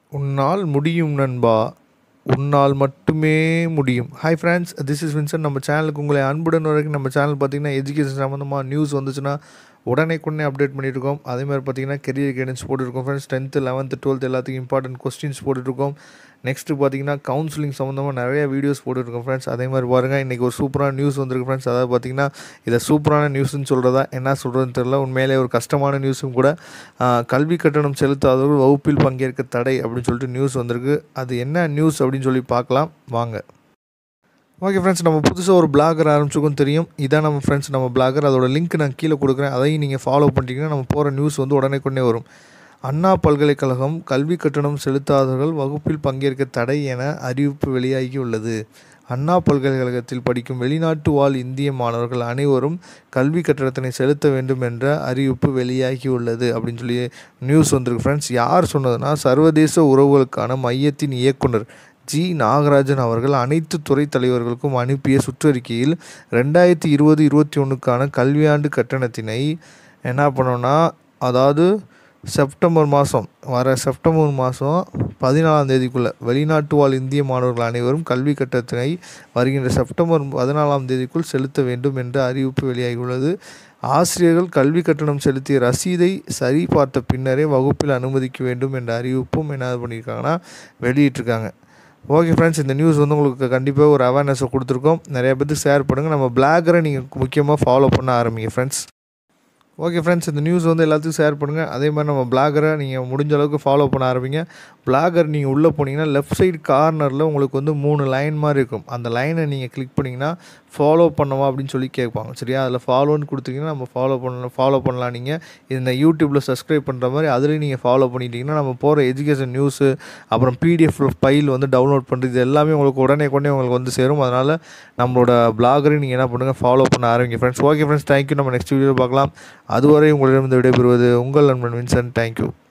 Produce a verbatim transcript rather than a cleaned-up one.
உன்னால் முடியும் நண்பா, உன்னால் மட்டுமே முடியும். Hi friends, this is Vincent. நம்ம சேனலுக்கு உங்களை அன்புடன் வரைக்கும். நம்ம சேனல் பார்த்திங்கன்னா எஜுகேஷன் சம்மந்தமாக நியூஸ் வந்துச்சுன்னா உடனே கொண்டே அப்டேட் பண்ணியிருக்கோம். அதேமாதிரி பார்த்திங்கன்னா கெரியர் கைடன்ஸ் போட்டுருக்கோம் ஃப்ரெண்ட்ஸ். டென்த்து லெவன்த்து டுவெல்த் எல்லாத்துக்கும் இம்பார்ட்டன்ட் கொஸ்டின்ஸ் போட்டுருக்கோம். நெக்ஸ்ட்டு பார்த்திங்கன்னா கவுன்சிலிங் சம்மந்தமாக நிறைய வீடியோஸ் போட்டுருக்கோம் ஃப்ரெண்ட்ஸ். அதே மாதிரி பாருங்கள், இன்றைக்கி ஒரு சூப்பரான நியூஸ் வந்திருக்கு ஃப்ரெண்ட்ஸ். அதாவது பார்த்திங்கன்னா இதை சூப்பரான நியூஸ்ன்னு சொல்கிறதா என்ன சொல்கிறதுன்னு தெரியல. உண்மையிலே ஒரு கஷ்டமான நியூஸும் கூட. கல்வி கட்டணம் செலுத்தாதவர்கள் வகுப்பில் பங்கேற்க தடை அப்படின்னு சொல்லிட்டு நியூஸ் வந்திருக்கு. அது என்ன நியூஸ் அப்படின்னு சொல்லி பார்க்கலாம் வாங்க. ஓகே ஃப்ரெண்ட்ஸ், நம்ம புதுசாக ஒரு பிளாகர் ஆரம்பிச்சுக்கும் தெரியும். இதான் நம்ம ஃப்ரெண்ட்ஸ் நம்ம பிளாகர். அதோட லிங்க் நான் கீழே கொடுக்குறேன். அதையும் நீங்கள் ஃபாலோ பண்ணிட்டீங்கன்னா நம்ம போகிற நியூஸ் வந்து உடனே கொண்டே வரும். அண்ணா பல்கலைக்கழகம் கல்வி கட்டணம் செலுத்தாதவர்கள் வகுப்பில் பங்கேற்க தடை என அறிவிப்பு வெளியாகி உள்ளது. அண்ணா பல்கலைக்கழகத்தில் படிக்கும் வெளிநாட்டு வாழ் இந்திய மாணவர்கள் அனைவரும் கல்வி கட்டணத்தினை செலுத்த வேண்டும் என்ற அறிவிப்பு வெளியாகி உள்ளது அப்படின்னு சொல்லி நியூஸ் வந்திருக்கு ஃப்ரெண்ட்ஸ். யார் சொன்னதுன்னா, சர்வதேச உறவுகளுக்கான மையத்தின் இயக்குனர் ஜி நாகராஜன் அவர்கள் அனைத்து துறை தலைவர்களுக்கும் அனுப்பிய சுற்றறிக்கையில் ரெண்டாயிரத்தி இருபது இருபத்தி ஒன்றுக்கான கல்வியாண்டு கட்டணத்தினை என்ன பண்ணோன்னா, அதாவது செப்டம்பர் மாதம் வர செப்டம்பர் மாதம் பதினாலாம் தேதிக்குள்ளே வெளிநாட்டு வாழ் இந்திய மாணவர்கள் அனைவரும் கல்வி கட்டணத்தினை வருகின்ற செப்டம்பர் பதினாலாம் தேதிக்குள் செலுத்த வேண்டும் என்ற அறிவிப்பு வெளியாகியுள்ளது. ஆசிரியர்கள் கல்வி கட்டணம் செலுத்திய ரசீதை சரி பார்த்த பின்னரே வகுப்பில் அனுமதிக்க வேண்டும் என்ற அறிவிப்பும் என்ன பண்ணியிருக்காங்கன்னா வெளியிட்டிருக்காங்க. ஓகே ஃப்ரெண்ட்ஸ், இந்த நியூஸ் வந்து உங்களுக்கு கண்டிப்பாக ஒரு அவேர்னஸை கொடுத்துருக்கோம். நிறைய பேருக்கு ஷேர் பண்ணுங்கள். நம்ம பிளாகரை நீங்கள் முக்கியமாக ஃபாலோ பண்ண ஆரம்பிங்க ஃப்ரெண்ட்ஸ். ஓகே ஃப்ரெண்ட்ஸ், இந்த நியூஸ் வந்து எல்லாத்துக்கும் ஷேர் பண்ணுங்கள். அதே மாதிரி நம்ம பிளாகரை நீங்கள் முடிஞ்ச அளவுக்கு ஃபாலோ பண்ண ஆரம்பிங்க. பிளாகர் நீங்கள் உள்ளே போனீங்கன்னா லெஃப்ட் சைடு கார்னரில் உங்களுக்கு வந்து மூணு லைன் மாதிரி இருக்கும். அந்த லைனை நீங்கள் கிளிக் பண்ணிங்கன்னா ஃபாலோ பண்ணவா அப்படின்னு சொல்லி கேட்பாங்க. சரியா, அதில் ஃபாலோன்னு கொடுத்தீங்கன்னா நம்ம ஃபாலோ பண்ணலாம் ஃபாலோ பண்ணலாம். நீங்கள் இந்த யூடியூப்பில் சப்ஸ்கிரைப் பண்ணுற மாதிரி அதுலேயும் நீங்கள் ஃபாலோ பண்ணிட்டீங்கன்னா நம்ம போகிற எஜுகேஷன் நியூஸு அப்புறம் பிடிஎஃப் ஃபைல் வந்து டவுன்லோட் பண்ணுறது இது எல்லாமே உங்களுக்கு உடனே கொண்டே உங்களுக்கு வந்து சேரும். அதனால் நம்மளோட பிளாகரையும் நீங்கள் என்ன பண்ணுங்கள், ஃபாலோ பண்ண ஆரம்பிங்க ஃப்ரெண்ட்ஸ். Okay friends, thank you. நம்ம நெக்ஸ்ட் வீடியோவில் பார்க்கலாம். அதுவரை உங்களிடம் விடைபெறுவது உங்கள் நண்பன் வின்சென்ட். தேங்க்யூ.